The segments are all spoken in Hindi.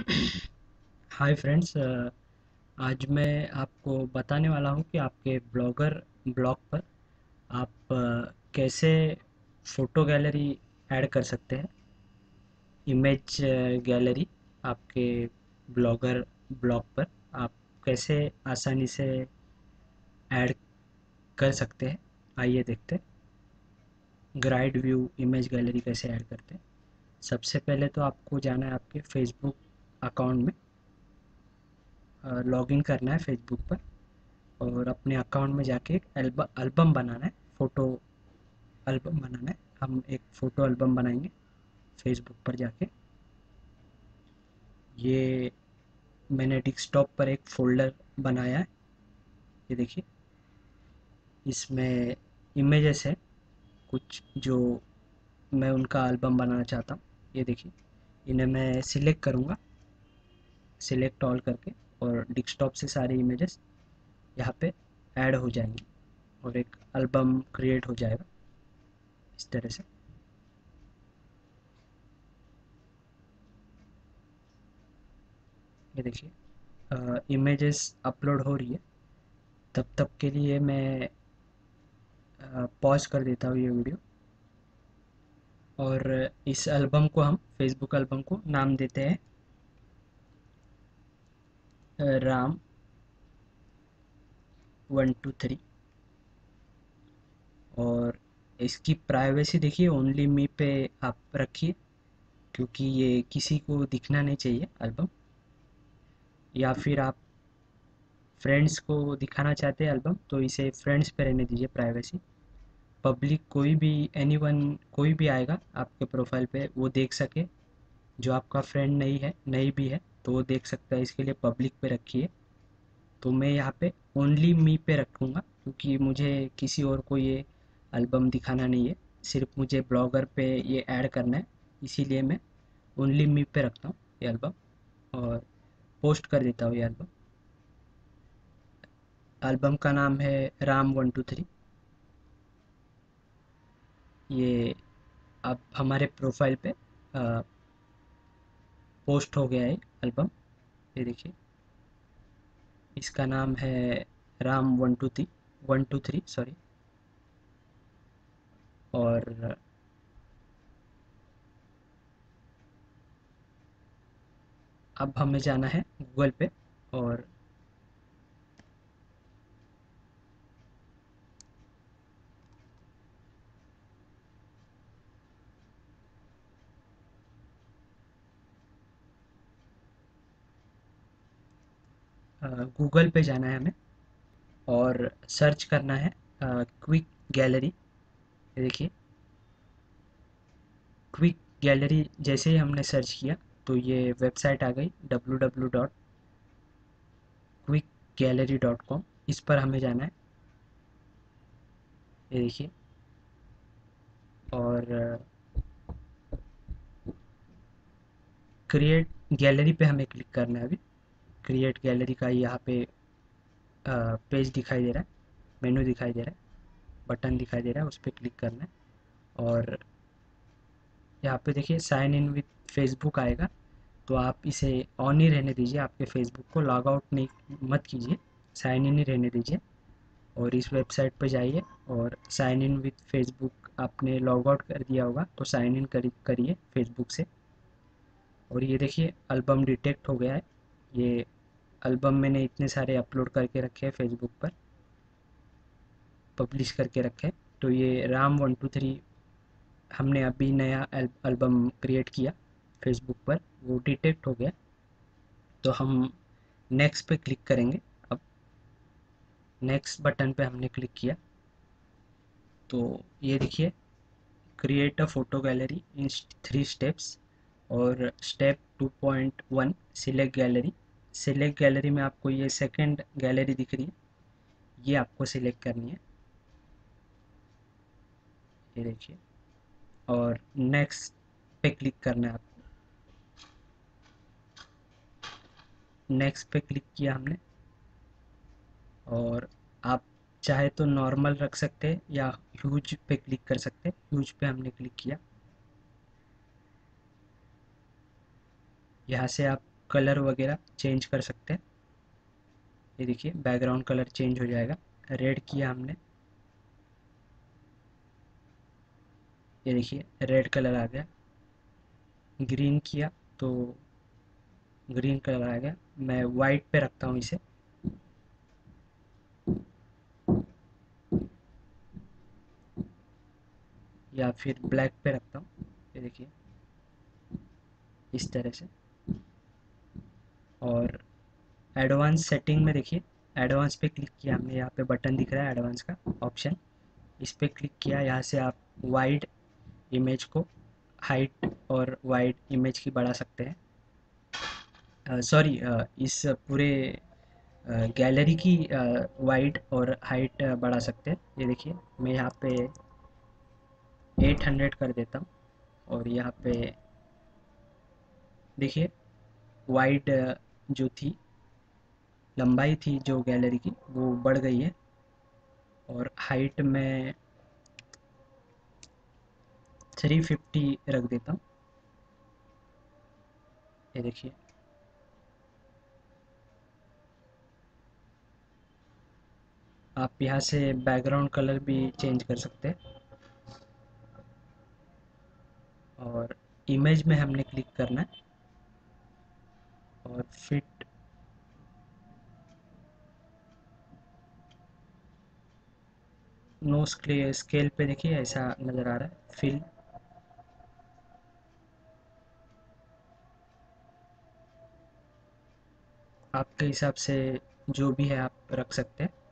हाय फ्रेंड्स, आज मैं आपको बताने वाला हूँ कि आपके ब्लॉग पर आप कैसे फ़ोटो गैलरी ऐड कर सकते हैं। इमेज गैलरी आपके ब्लॉगर ब्लॉग पर आप कैसे आसानी से ऐड कर सकते हैं। आइए देखते हैं ग्राइड व्यू इमेज गैलरी कैसे ऐड करते हैं। सबसे पहले तो आपको जाना है आपके फेसबुक अकाउंट में, लॉगिन करना है फेसबुक पर और अपने अकाउंट में जाके एक एल्बम बनाना है, फ़ोटो एल्बम बनाना है। हम एक फ़ोटो एल्बम बनाएंगे फेसबुक पर जाके। ये मैंने डेस्कटॉप पर एक फ़ोल्डर बनाया है, ये देखिए। इसमें इमेजेस है कुछ जो मैं उनका एल्बम बनाना चाहता हूँ। ये देखिए, इन्हें मैं सिलेक्ट करूँगा, सिलेक्ट ऑल करके, और डेस्कटॉप से सारी इमेजेस यहाँ पे ऐड हो जाएंगी और एक एल्बम क्रिएट हो जाएगा इस तरह से। ये देखिए इमेजेस अपलोड हो रही है। तब तक के लिए मैं पॉज कर देता हूँ ये वीडियो, और इस एल्बम को हम फेसबुक एल्बम को नाम देते हैं राम 123। और इसकी प्राइवेसी देखिए, ओनली मी पे आप रखिए, क्योंकि ये किसी को दिखना नहीं चाहिए एल्बम। या फिर आप फ्रेंड्स को दिखाना चाहते हैं एल्बम, तो इसे फ्रेंड्स पे रहने दीजिए प्राइवेसी। पब्लिक कोई भी, एनीवन, कोई भी आएगा आपके प्रोफाइल पे वो देख सके। जो आपका फ्रेंड नहीं भी है तो वो देख सकता है, इसके लिए पब्लिक पे रखिए। तो मैं यहाँ पे ओनली मी पे रखूँगा, क्योंकि मुझे किसी और को ये एल्बम दिखाना नहीं है, सिर्फ मुझे ब्लॉगर पे ये ऐड करना है। इसीलिए मैं ओनली मी पे रखता हूँ ये एल्बम, और पोस्ट कर देता हूँ ये एल्बम। एल्बम का नाम है राम 123। ये अब हमारे प्रोफाइल पे पोस्ट हो गया है एल्बम। ये देखिए, इसका नाम है राम 123 सॉरी। और अब हमें जाना है गूगल पे, और गूगल पे जाना है हमें और सर्च करना है क्विक गैलरी। देखिए, क्विक गैलरी जैसे ही हमने सर्च किया तो ये वेबसाइट आ गई www.quickgallery.com। इस पर हमें जाना है, ये देखिए। और क्रिएट गैलरी पे हमें क्लिक करना है अभी। क्रिएट गैलरी का यहाँ पे पेज दिखाई दे रहा है, मेनू दिखाई दे रहा है, बटन दिखाई दे रहा है, उस पर क्लिक करना है। और यहाँ पे देखिए साइन इन विथ फेसबुक आएगा, तो आप इसे ऑन ही रहने दीजिए। आपके फेसबुक को लॉग आउट नहीं मत कीजिए, साइन इन ही रहने दीजिए। और इस वेबसाइट पर जाइए और साइन इन विथ फेसबुक, आपने लॉग आउट कर दिया होगा तो साइन इन करिए फेसबुक से। और ये देखिए एल्बम डिटेक्ट हो गया है। ये एल्बम मैंने इतने सारे अपलोड करके रखे हैं फेसबुक पर, पब्लिश करके रखे हैं। तो ये राम 123 हमने अभी नया एल्बम क्रिएट किया फेसबुक पर, वो डिटेक्ट हो गया। तो हम नेक्स्ट पे क्लिक करेंगे। अब नेक्स्ट बटन पे हमने क्लिक किया तो ये देखिए, create a photo gallery in 3 steps. और step 2.1, select gallery. Select gallery में आपको ये सेकंड गैलरी दिख रही है, ये आपको सिलेक्ट करनी है, ये देखिए। और नेक्स्ट पे क्लिक करना है आपको। नेक्स्ट पे क्लिक किया हमने, और आप चाहे तो नॉर्मल रख सकते हैं या ह्यूज पे क्लिक कर सकते हैं। ह्यूज पे हमने क्लिक किया। यहाँ से आप कलर वगैरह चेंज कर सकते हैं। ये देखिए बैकग्राउंड कलर चेंज हो जाएगा। रेड किया हमने, ये देखिए रेड कलर आ गया। ग्रीन किया तो ग्रीन कलर आ गया। मैं वाइट पे रखता हूँ इसे, या फिर ब्लैक पे रखता हूँ। ये देखिए इस तरह से। और एडवांस सेटिंग में देखिए, एडवांस पे क्लिक किया हमने, यहाँ पे बटन दिख रहा है एडवांस का ऑप्शन, इस पे क्लिक किया। यहाँ से आप वाइड इमेज को, हाइट और वाइड इमेज की बढ़ा सकते हैं। सॉरी, इस पूरे गैलरी की वाइड और हाइट बढ़ा सकते हैं। ये देखिए मैं यहाँ पे 800 कर देता हूँ। और यहाँ पे देखिए वाइड जो थी, लंबाई थी जो गैलरी की, वो बढ़ गई है। और हाइट में 350 रख देता हूँ। ये देखिए आप यहाँ से बैकग्राउंड कलर भी चेंज कर सकते हैं। और इमेज में हमने क्लिक करना है और फिट, नो स्केल पे देखिए ऐसा नज़र आ रहा है। फिल, आपके हिसाब से जो भी है आप रख सकते हैं।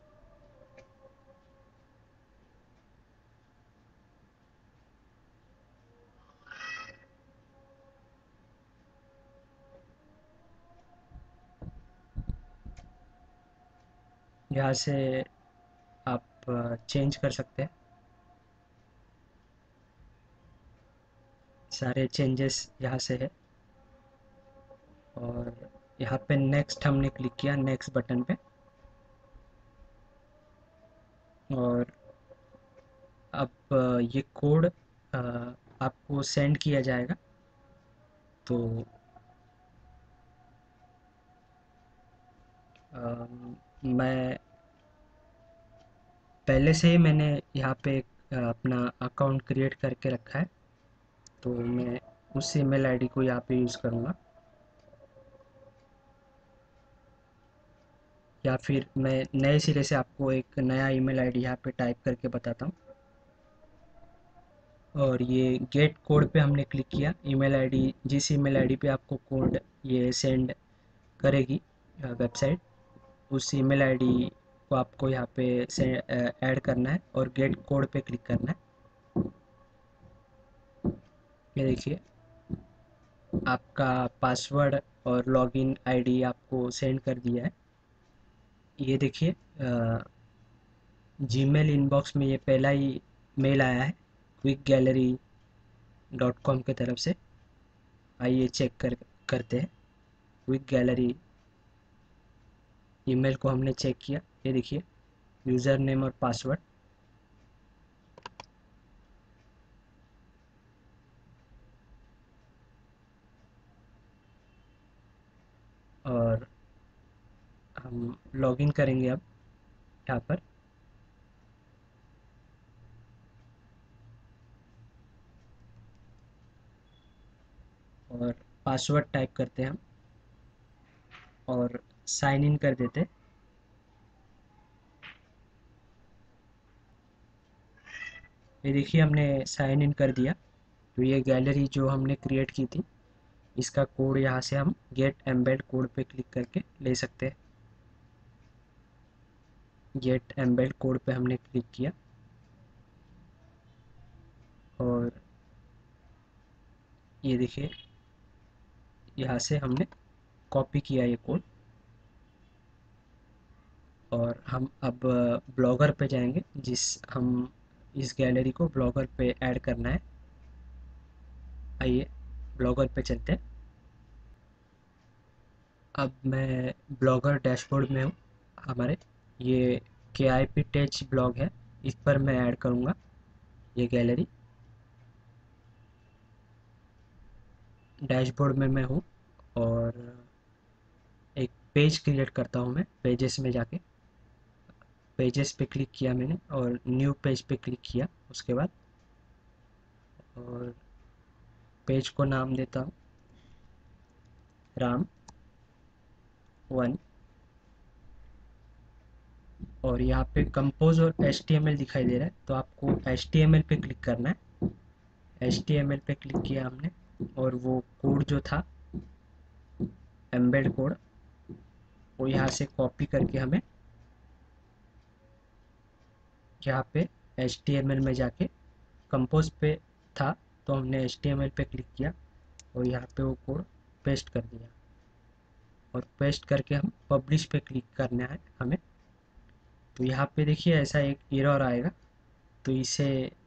यहाँ से आप चेंज कर सकते हैं, सारे चेंजेस यहाँ से है। और यहाँ पे नेक्स्ट हमने क्लिक किया, नेक्स्ट बटन पे। और अब ये कोड आपको सेंड किया जाएगा। तो मैं पहले से ही मैंने यहाँ पे अपना अकाउंट क्रिएट करके रखा है, तो मैं उस ईमेल आईडी को यहाँ पे यूज़ करूँगा। या फिर मैं नए सिरे से आपको एक नया ईमेल आईडी यहाँ पे टाइप करके बताता हूँ। और ये गेट कोड पे हमने क्लिक किया। ईमेल आईडी, जिस ईमेल आईडी पे आपको कोड ये सेंड करेगी वेबसाइट, उस ईमेल आईडी को आपको यहाँ पे से ऐड करना है और गेट कोड पे क्लिक करना है। ये देखिए आपका पासवर्ड और लॉगिन आईडी आपको सेंड कर दिया है। ये देखिए जीमेल इनबॉक्स में ये पहला ही मेल आया है quickgallery.com की तरफ से। आइए चेक करते हैं। क्विक गैलरी ईमेल को हमने चेक किया। ये देखिए यूज़र नेम और पासवर्ड। और हम लॉगिन करेंगे अब यहाँ पर। और पासवर्ड टाइप करते हैं हम और साइन इन कर देते हैं। ये देखिए हमने साइन इन कर दिया। तो ये गैलरी जो हमने क्रिएट की थी, इसका कोड यहाँ से हम गेट एम्बेड कोड पे क्लिक करके ले सकते हैं। गेट एम्बेड कोड पे हमने क्लिक किया और ये देखिए यहाँ से हमने कॉपी किया ये कोड। और हम अब ब्लॉगर पे जाएंगे, जिस हम इस गैलरी को ब्लॉगर पे ऐड करना है। आइए ब्लॉगर पे चलते हैं। अब मैं ब्लॉगर डैशबोर्ड में हूँ हमारे। ये के आई पी टेच ब्लॉग है, इस पर मैं ऐड करूँगा ये गैलरी। डैशबोर्ड में मैं हूँ और एक पेज क्रिएट करता हूँ मैं। पेजेस में जाके पेजेस पे क्लिक किया मैंने और न्यू पेज पे क्लिक किया उसके बाद, और पेज को नाम देता हूँ राम 1। और यहाँ पे कंपोज और HTML दिखाई दे रहा है, तो आपको HTML पे क्लिक करना है। HTML पे क्लिक किया हमने, और वो कोड जो था एम्बेड कोड, वो यहाँ से कॉपी करके हमें यहाँ पे HTML में जाके, कंपोज पे था तो हमने HTML पे क्लिक किया और यहाँ पे वो कोड पेस्ट कर दिया, और पेस्ट करके हम पब्लिश पे क्लिक करना है हमें। तो यहाँ पे देखिए ऐसा एक एरर आएगा, तो इसे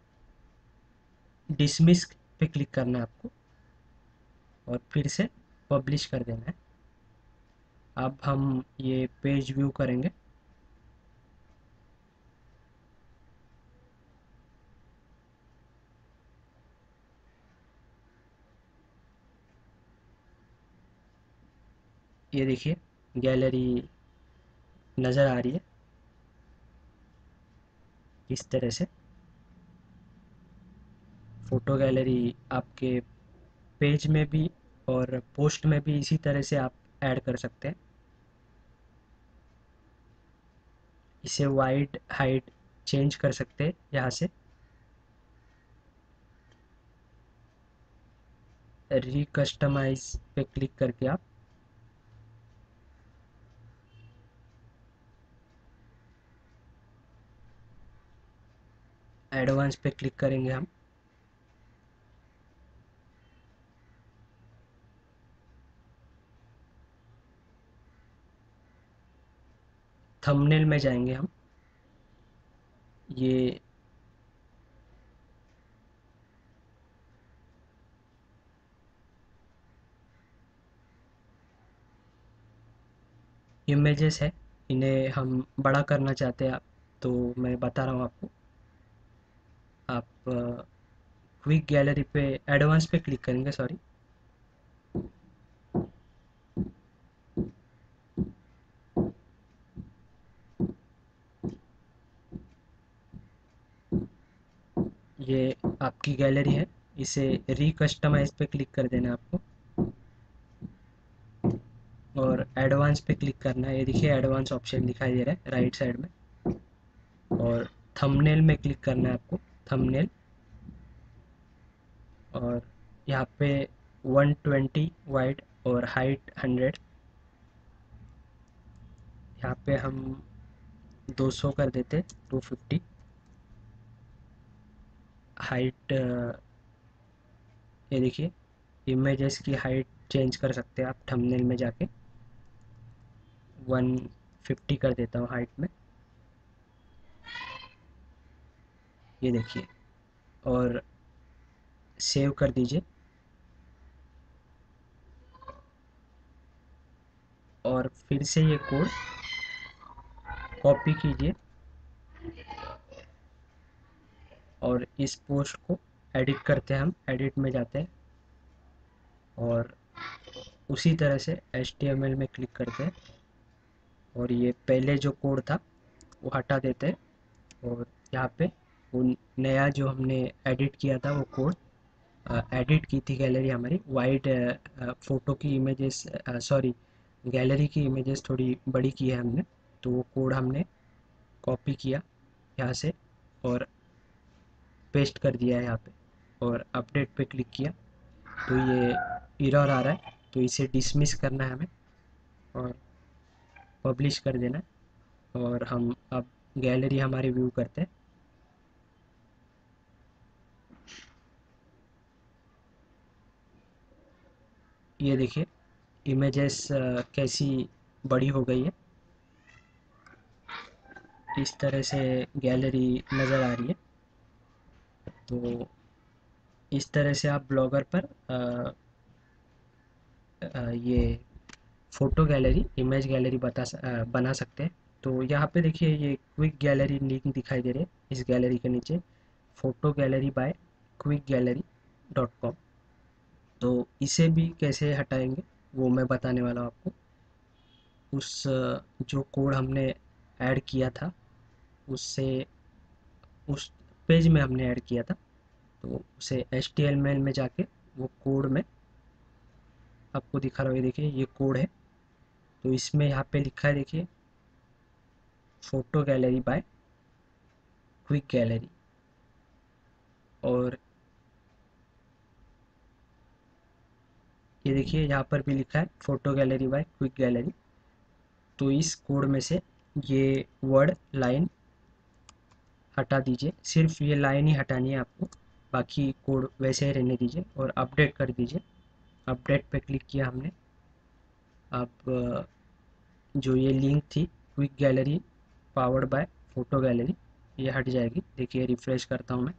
डिसमिस पे क्लिक करना है आपको और फिर से पब्लिश कर देना है। अब हम ये पेज व्यू करेंगे। ये देखिए गैलरी नज़र आ रही है इस तरह से। फ़ोटो गैलरी आपके पेज में भी और पोस्ट में भी इसी तरह से आप ऐड कर सकते हैं। इसे वाइड हाइट चेंज कर सकते हैं यहाँ से। रिकस्टमाइज पे क्लिक करके आप एडवांस पे क्लिक करेंगे हम। थंबनेल में जाएंगे हम। ये इमेजेस है, इन्हें हम बड़ा करना चाहते हैं आप, तो मैं बता रहा हूँ आपको। आप क्विक गैलरी पे एडवांस पे क्लिक करेंगे, सॉरी। ये आपकी गैलरी है, इसे रिकस्टमाइज पे क्लिक कर देना है आपको और एडवांस पे क्लिक करना है। ये देखिए एडवांस ऑप्शन दिखाई दे रहा है राइट साइड में, और थंबनेल में क्लिक करना है आपको। थंबनेल, और यहाँ पे 120 वाइड और हाइट 100। यहाँ पे हम 200 कर देते, 250। हाइट, ये देखिए इमेजेस की हाइट चेंज कर सकते हैं आप थंबनेल में जाके। 150 कर देता हूँ हाइट में, ये देखिए, और सेव कर दीजिए। और फिर से ये कोड कॉपी कीजिए और इस पोस्ट को एडिट करते हैं हम। एडिट में जाते हैं और उसी तरह से HTML में क्लिक करते हैं और ये पहले जो कोड था वो हटा देते हैं, और यहाँ पे वो नया जो हमने एडिट किया था वो कोड एडिट की थी गैलरी हमारी। वाइड फ़ोटो की इमेजेस, सॉरी, गैलरी की इमेजेस थोड़ी बड़ी की है हमने, तो वो कोड हमने कॉपी किया यहाँ से और पेस्ट कर दिया है यहाँ पे, और अपडेट पे क्लिक किया तो ये एरर आ रहा है, तो इसे डिसमिस करना है हमें और पब्लिश कर देना है। और हम अब गैलरी हमारी व्यू करते हैं। ये देखिए इमेजेस कैसी बड़ी हो गई है, इस तरह से गैलरी नज़र आ रही है। तो इस तरह से आप ब्लॉगर पर ये फ़ोटो गैलरी, इमेज गैलरी बना सकते हैं। तो यहाँ पे देखिए ये क्विक गैलरी लिंक दिखाई दे रही है इस गैलरी के नीचे, फ़ोटो गैलरी बाय quickgallery.com। तो इसे भी कैसे हटाएंगे, वो मैं बताने वाला हूँ आपको। उस जो कोड हमने ऐड किया था उससे, उस पेज में हमने ऐड किया था, तो उसे HTML में जाके वो कोड में आपको दिखा रहा है, देखिए ये कोड है। तो इसमें यहाँ पे लिखा है देखिए, photo gallery by quick gallery. और ये देखिए यहाँ पर भी लिखा है photo gallery by quick gallery. तो इस कोड में से ये वर्ड लाइन हटा दीजिए, सिर्फ ये लाइन ही हटानी है आपको, बाकी कोड वैसे ही रहने दीजिए और अपडेट कर दीजिए। अपडेट पे क्लिक किया हमने। अब जो ये लिंक थी quick gallery powered by photo gallery, ये हट जाएगी। देखिए रिफ्रेश करता हूँ मैं,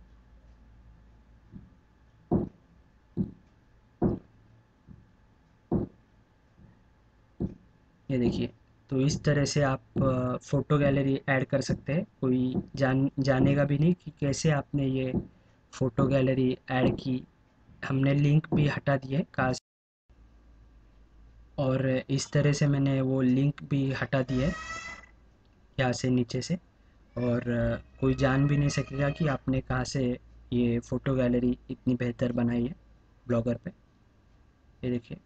ये देखिए। तो इस तरह से आप फ़ोटो गैलरी ऐड कर सकते हैं, कोई जानेगा भी नहीं कि कैसे आपने ये फ़ोटो गैलरी ऐड की। हमने लिंक भी हटा दिए कहाँ से, और इस तरह से मैंने वो लिंक भी हटा दिया है यहाँ से नीचे से। और कोई जान भी नहीं सकेगा कि आपने कहाँ से ये फ़ोटो गैलरी इतनी बेहतर बनाई है ब्लॉगर पे। ये देखिए।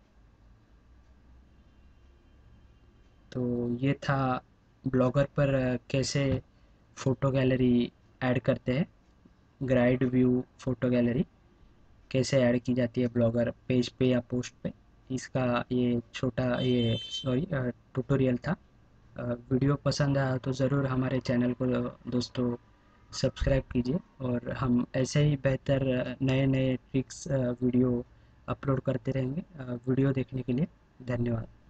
तो ये था ब्लॉगर पर कैसे फ़ोटो गैलरी ऐड करते हैं, ग्राइड व्यू फ़ोटो गैलरी कैसे ऐड की जाती है ब्लॉगर पेज पे या पोस्ट पे। इसका ये छोटा ये सॉरी ट्यूटोरियल था। वीडियो पसंद आया तो ज़रूर हमारे चैनल को दोस्तों सब्सक्राइब कीजिए, और हम ऐसे ही बेहतर नए नए ट्रिक्स वीडियो अपलोड करते रहेंगे। वीडियो देखने के लिए धन्यवाद।